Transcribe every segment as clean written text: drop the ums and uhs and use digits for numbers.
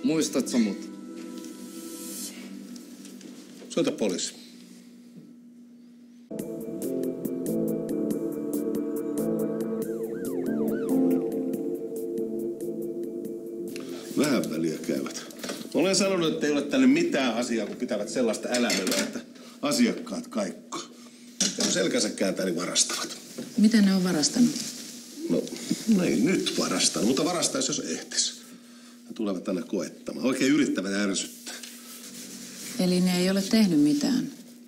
Muistatko mut? Soita poliisi. Vähän väliä käyvät. Olen sanonut, että ei ole tänne mitään asiaa, kun pitävät sellaista älämöllä, että asiakkaat kaikko. Ja kun selkänsä kääntää, niin varastavat. Miten ne on varastanut? No ei nyt varastanut, mutta varastaisi, jos ehtis. Ne tulevat tänne koettamaan. Oikein yrittävät ärsyttää. Eli ne ei ole tehnyt mitään?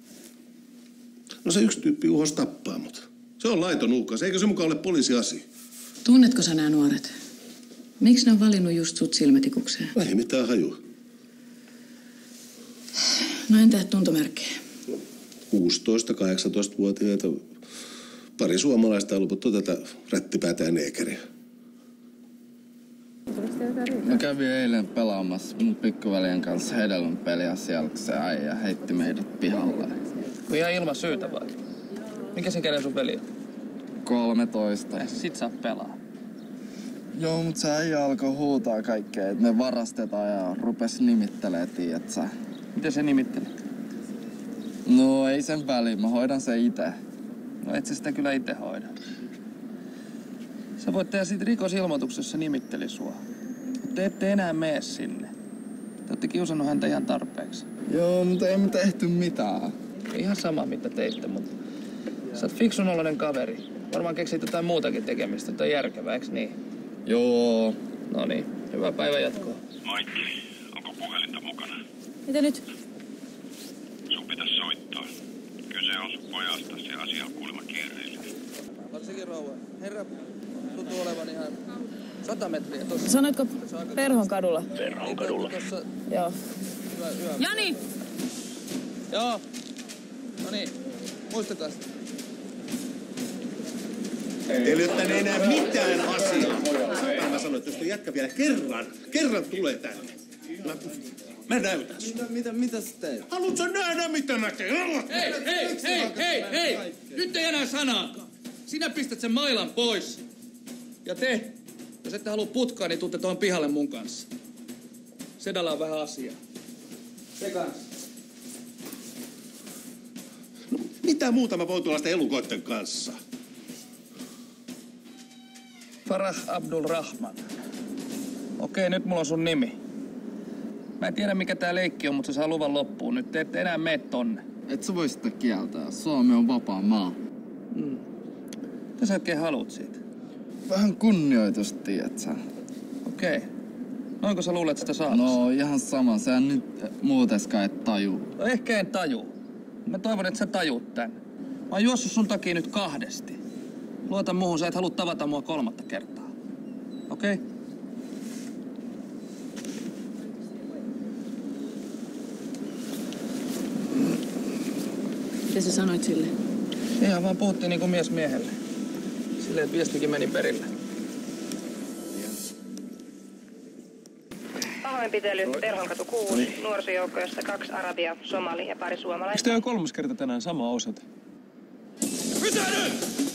No se yksi tyyppi uhos tappaa mut. Se on laiton uhkaus. Eikö se mukaan ole poliisiasia? Tunnetko sä nämä nuoret? Miksi ne on valinnut just sut silmätikukseen? Ei mitään hajua. No entä tuntomerkkejä? 16-18-vuotiaita. Pari suomalaista on loputtu tätä rättipäätä ja neekeriä. Mä kävin eilen pelaamassa mun pikkuveljen kanssa hedelmän peliä siellä, se äijä heitti meidät pihalle. Ihan ilman syytä vai? Mikä sen käden sun veli on? 13. Ja sit saa pelaa. Joo, mut se äijä alkoi huutaa kaikkea, että me varastetaan ja rupes nimittelee, tiiät sä. Miten se nimitteli? No ei sen väliin, mä hoidan se ite. No et sä sitä kyllä ite hoida. Sä voit tehdä siitä rikosilmoituksessa nimitteli sua. Mutta te ette enää mene sinne. Te ootte kiusannut häntä ihan tarpeeksi. Joo, mutta ei me tehty mitään. Ihan sama mitä teitte, mutta sä oot fiksun oloinen kaveri. Varmaan keksit jotain muutakin tekemistä, jotain järkevää, eiks niin? Joo. No niin, hyvää päivän jatkoa. Maikki, onko puhelinta mukana? Mitä nyt? Sun pitäisi soittaa. Kyse on sun pojastasi ja asia on kuulemma kiireellinen. Varsinkin rouva. Herra, tuntuu olevan ihan 100 metriä tossa. Sanoitko Perhon kadulla? Perhon kadulla. Tossa, Joo. hyvä. Jani! Joo. No niin, muistetaan sitä. Eli että ei enää mitään asiaa. Mä sanoin, että jos tuo jätkä vielä kerran tulee tänne. Mä näytän sun. Mitä sä teet? Haluatko nähdä, mitä näkee? Hei! Nyt ei enää sanaakaan. Sinä pistät sen mailan pois. Ja te, jos ette halua putkaa, niin tuutte tuohon pihalle mun kanssa. Sedällä on vähän asiaa. Se kanssa. No, mitä muuta mä voin tuollaisten elukoitten kanssa? Farah Abdul Rahman. Okei, nyt mulla on sun nimi. Mä en tiedä mikä tää leikki on, mutta se saa luvan loppuun. Nyt te ette enää mene tonne. Et sä voi sitä kieltää. Suomi on vapaa maa. Mitä sä oikein haluut siitä? Vähän kunnioitusta, tiedät sä. Okei. Noinko sä luulet sitä saavasi? No ihan sama. Sä nyt muuteskaan et tajuu. No ehkä en taju. Mä toivon, että sä tajuut tän. Mä oon juossut sun takia nyt 2. Luota muuhun, sä et halua tavata mua 3. kertaa. Okei? Mitä sä sanoit sille? Ihan vaan puhuttiin niinku mies miehelle. Silleen, että viestikin meni perille. Pahoinpitely, Perhonkatu 6, nuorisojoukko, jossa 2 arabia, somali ja pari suomalaista. Eikö teillä ole 3. kerta tänään sama osoite? Pysähdy!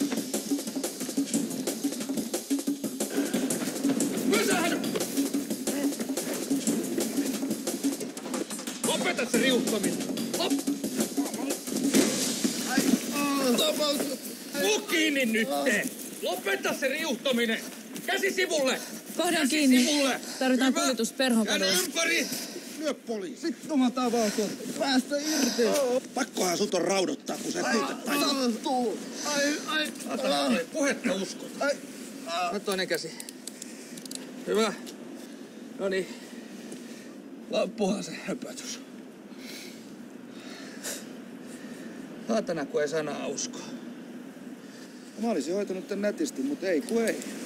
Pysähdy! Lopeta se riuhtominen! Puu kiinni nytte! Lopeta se riuhtominen! Käsi sivulle! Kohdan kiinni. Sivulle! Tarvitaan kuljetus Perhon kadulla. Käänny ympäri! Lyö poliisi. Sitten mä tavautua. Päästä irti. Pakkohan sut on raudottaa, kun sä et niitä tajua. Sattuu. Ai. Puhetta usko. Nyt toinen käsi. Hyvä. Noniin. Loppuhan se höpötys. Saatana, kun ei sanaa usko. Mä olisin hoitanut tän nätisti, mut ei kun ei.